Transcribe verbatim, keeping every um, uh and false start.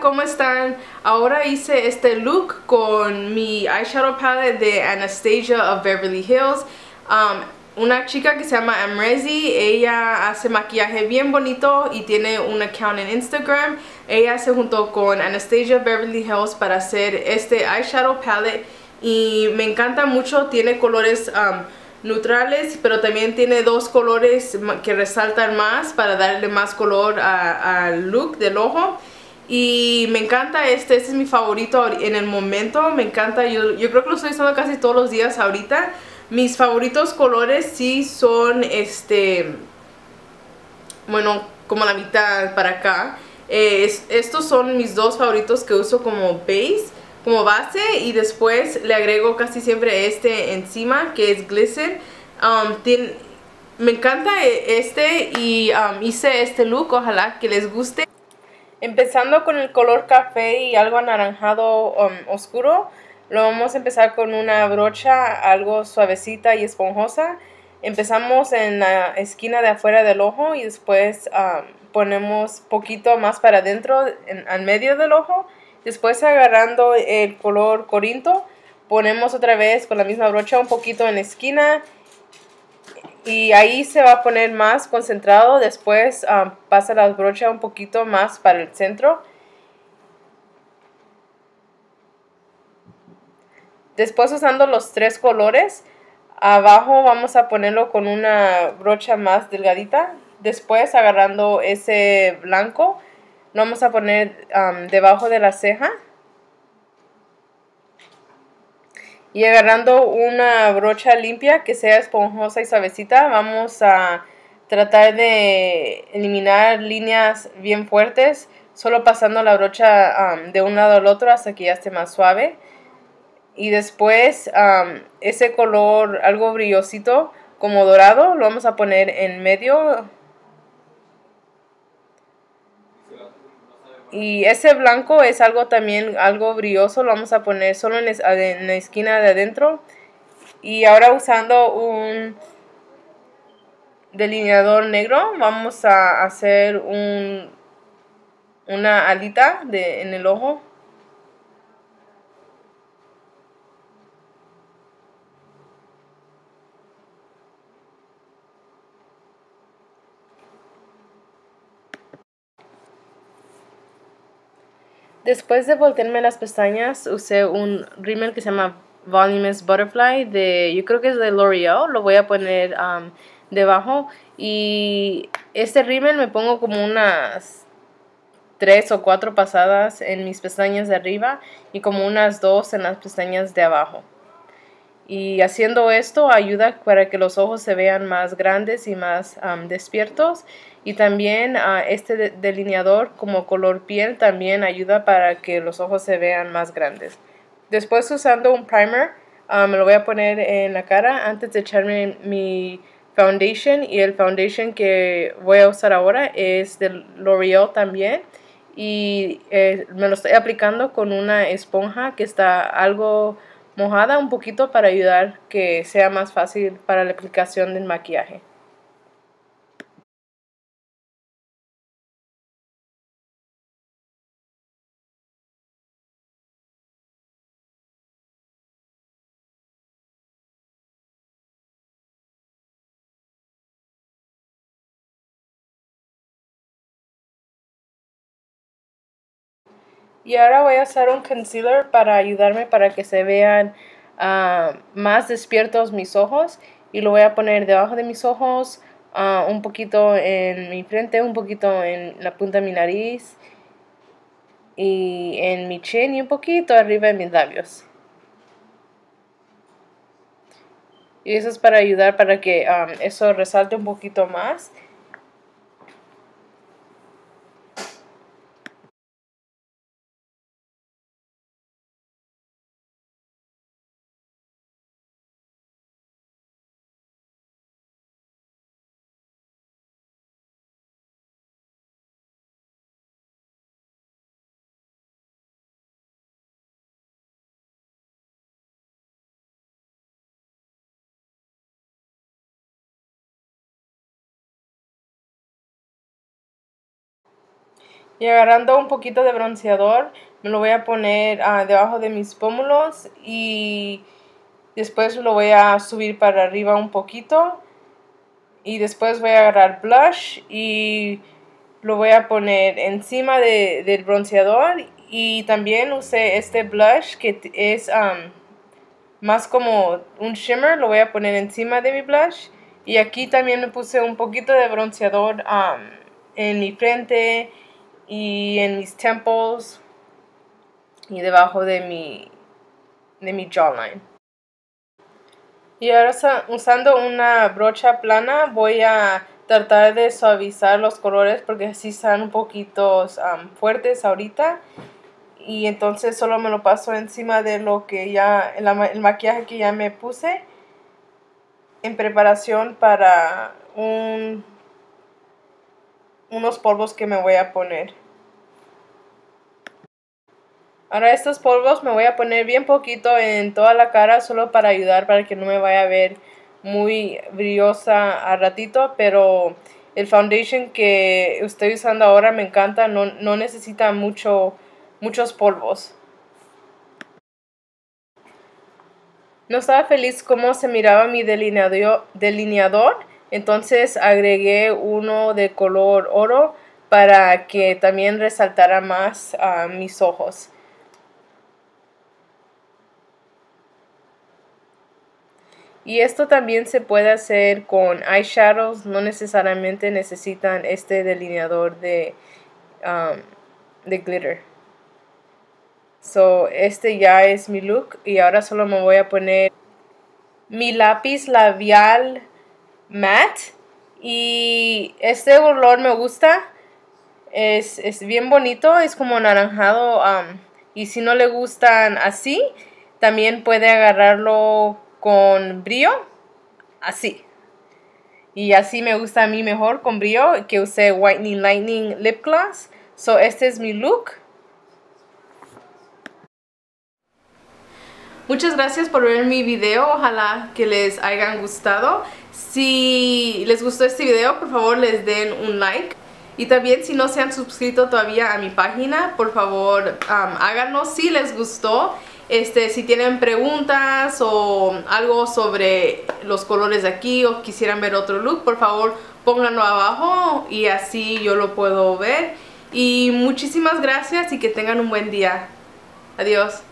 ¿cómo están? Ahora hice este look con mi eyeshadow palette de Anastasia of Beverly Hills. Um, una chica que se llama Amrezi, ella hace maquillaje bien bonito y tiene un account en Instagram. Ella se juntó con Anastasia of Beverly Hills para hacer este eyeshadow palette y me encanta mucho, tiene colores um, neutrales, pero también tiene dos colores que resaltan más para darle más color al look del ojo. Y me encanta este, este es mi favorito en el momento, me encanta, yo, yo creo que lo estoy usando casi todos los días ahorita. Mis favoritos colores sí son este, bueno, como la mitad para acá. Eh, es, estos son mis dos favoritos que uso como base, como base, y después le agrego casi siempre este encima que es Glitter. Um, tiene, me encanta este y um, hice este look, ojalá que les guste. Empezando con el color café y algo anaranjado um, oscuro, lo vamos a empezar con una brocha algo suavecita y esponjosa. Empezamos en la esquina de afuera del ojo y después um, ponemos poquito más para adentro, en, al medio del ojo. Después agarrando el color corinto, ponemos otra vez con la misma brocha un poquito en la esquina. Y ahí se va a poner más concentrado. Después um, pasa la brocha un poquito más para el centro. Después, usando los tres colores, abajo vamos a ponerlo con una brocha más delgadita. Después, agarrando ese blanco, lo vamos a poner um, debajo de la ceja. Y agarrando una brocha limpia que sea esponjosa y suavecita, vamos a tratar de eliminar líneas bien fuertes, solo pasando la brocha um, de un lado al otro hasta que ya esté más suave. Y después um, ese color algo brillosito como dorado lo vamos a poner en medio. Y ese blanco es algo también algo brilloso, lo vamos a poner solo en la esquina de adentro. Y ahora, usando un delineador negro, vamos a hacer un, una alita de, en el ojo. Después de voltearme las pestañas, usé un rímel que se llama Voluminous Butterfly, de, yo creo que es de L'Oreal. Lo voy a poner um, debajo. Y este rímel me pongo como unas tres o cuatro pasadas en mis pestañas de arriba y como unas dos en las pestañas de abajo. Y haciendo esto ayuda para que los ojos se vean más grandes y más um, despiertos. Y también uh, este de delineador como color piel también ayuda para que los ojos se vean más grandes. Después, usando un primer, uh, me lo voy a poner en la cara antes de echarme mi foundation. Y el foundation que voy a usar ahora es de L'Oreal también. Y eh, me lo estoy aplicando con una esponja que está algo mojada un poquito para ayudar que sea más fácil para la aplicación del maquillaje. Y ahora voy a usar un concealer para ayudarme para que se vean uh, más despiertos mis ojos. Y lo voy a poner debajo de mis ojos, uh, un poquito en mi frente, un poquito en la punta de mi nariz y en mi chin y un poquito arriba de mis labios. Y eso es para ayudar para que um, eso resalte un poquito más. Y agarrando un poquito de bronceador, me lo voy a poner uh, debajo de mis pómulos y después lo voy a subir para arriba un poquito. Y después voy a agarrar blush y lo voy a poner encima de, del bronceador. Y también usé este blush que es um, más como un shimmer, lo voy a poner encima de mi blush. Y aquí también me puse un poquito de bronceador um, en mi frente y en mis temples y debajo de mi, de mi jawline. Y ahora usando una brocha plana voy a tratar de suavizar los colores porque así están un poquito um, fuertes ahorita. Y entonces solo me lo paso encima de lo que ya, el, el maquillaje que ya me puse en preparación para un, unos polvos que me voy a poner. Ahora estos polvos me voy a poner bien poquito en toda la cara solo para ayudar para que no me vaya a ver muy brillosa a ratito, pero el foundation que estoy usando ahora me encanta, no, no necesita mucho, muchos polvos. No estaba feliz cómo se miraba mi delineador, delineador, entonces agregué uno de color oro para que también resaltara más uh, mis ojos. Y esto también se puede hacer con eyeshadows, no necesariamente necesitan este delineador de, um, de glitter. So, este ya es mi look y ahora solo me voy a poner mi lápiz labial matte. Y este color me gusta, es, es bien bonito, es como anaranjado. Um, y si no le gustan así, también puede agarrarlo con brillo, así. Y así me gusta a mí mejor con brillo, que usé Whitening Lightning Lip Gloss. So, este es mi look. Muchas gracias por ver mi video, ojalá que les hayan gustado. Si les gustó este video, por favor les den un like. Y también si no se han suscrito todavía a mi página, por favor um, háganos si les gustó. Este, si tienen preguntas o algo sobre los colores de aquí o quisieran ver otro look, por favor pónganlo abajo y así yo lo puedo ver. Y muchísimas gracias y que tengan un buen día. Adiós.